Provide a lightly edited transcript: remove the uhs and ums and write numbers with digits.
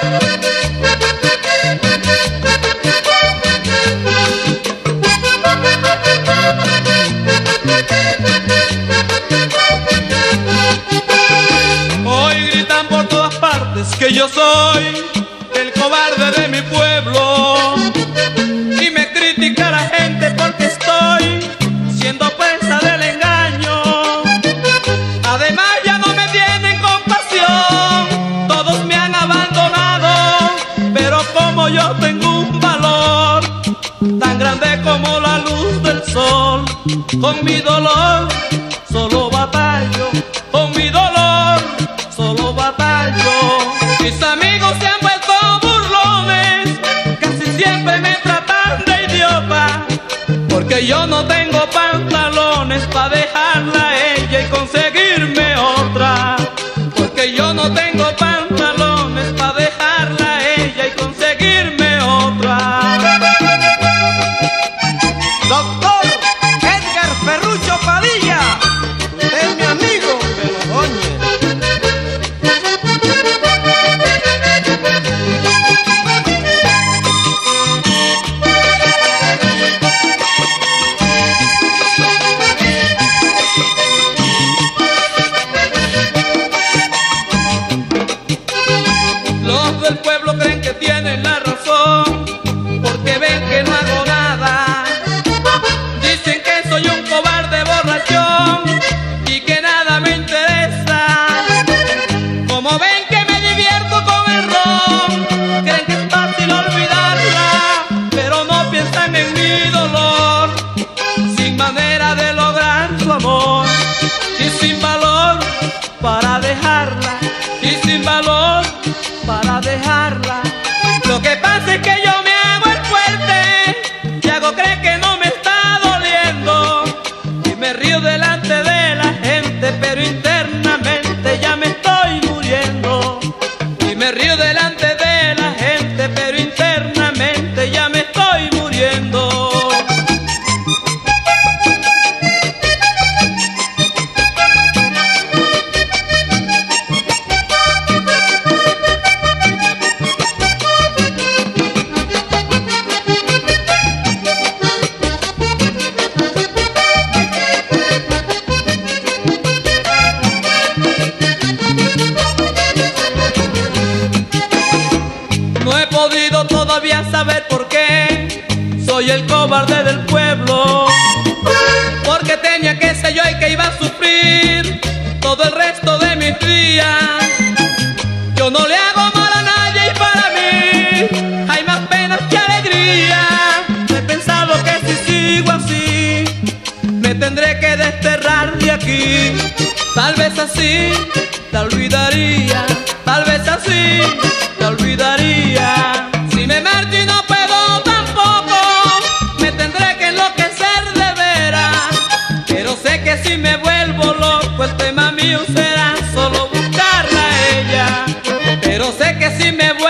Que yo soy el cobarde de mi pueblo y me critica la gente porque estoy siendo presa del engaño. Además ya no me tienen compasión, todos me han abandonado, pero como yo tengo un valor tan grande como la luz del sol, con mi dolor solo batallo, con mi dolor solo batallo. Mis amigos se han vuelto burlones, casi siempre me tratan de idiota, porque yo no tengo pantalones para dejarla a ella y conseguirme otra, porque yo no tengo pantalones para dejarla a ella y conseguirme otra. Doctor Edgar Ferrucho Padilla, usted es mi amigo, pero doña. Los del pueblo creen que tienen la razón, porque ven que no hago nada. Dicen que soy un cobarde borrachón y que nada me interesa. Como ven que me divierto con el ron, creen que es fácil olvidarla, pero no piensan en mi dolor. Sin manera de lograr su amor y sin valor para dejarla, y sin valor para dejarla. Lo que pasa es que yo me hago el fuerte y hago creer que no me está doliendo, y me río delante de la gente, pero internamente ya me estoy muriendo. Y me río delante de la gente, pero internamente ya me estoy muriendo. No he podido todavía saber por qué soy el cobarde del pueblo, porque tenía que ser yo el que iba a sufrir todo el resto de mis días. Yo no le hago mal a nadie y para mí hay más penas que alegría. He pensado que si sigo así me tendré que desterrar de aquí. Tal vez así te olvidaría, tal vez así te olvidaría. Si me marcho y no puedo tampoco, me tendré que enloquecer de veras. Pero sé que si me vuelvo loco, el tema mío será solo buscarla a ella. Pero sé que si me vuelvo